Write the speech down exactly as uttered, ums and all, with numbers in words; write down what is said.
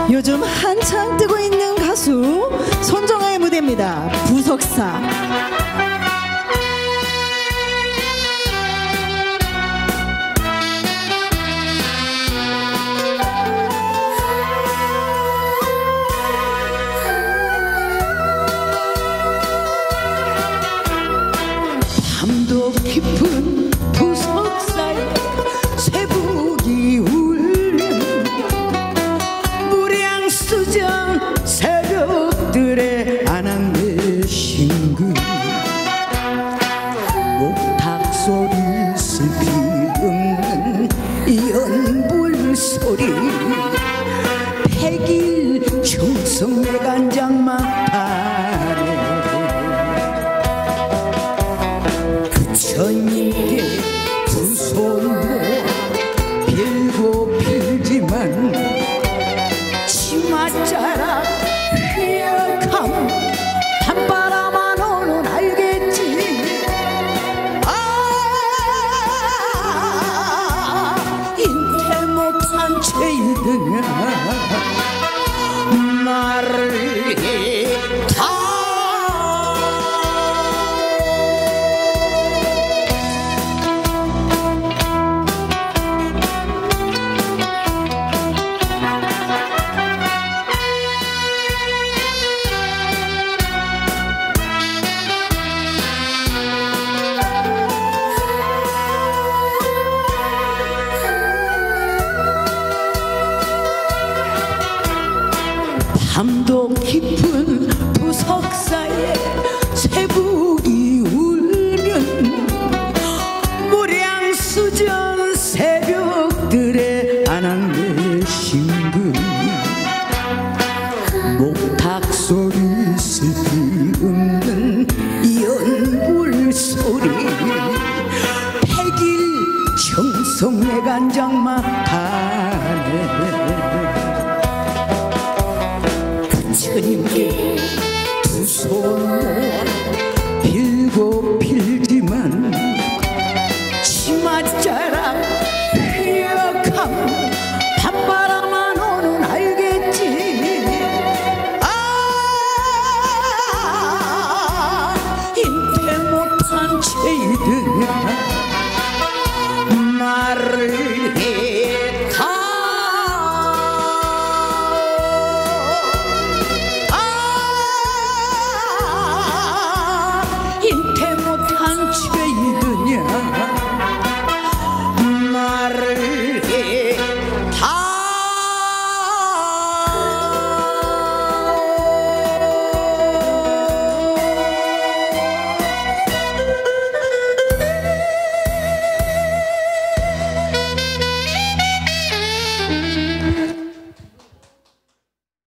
요즘 한창 뜨고 있는 가수 손정아의 무대입니다. 부석사. 밤도 깊은 부석사에 새북이 울는 무량수정 새벽들의 안악내 신금 목탁소리 슬피 읊는 연불 소리 백일 충성내간장 막판에 천님께 두 손 모아 빌고 빌지만 치맛자락 휘약함 한바람만으로는 알겠지. 아 인태 못한 죄이드냐 나를 다 밤도 깊은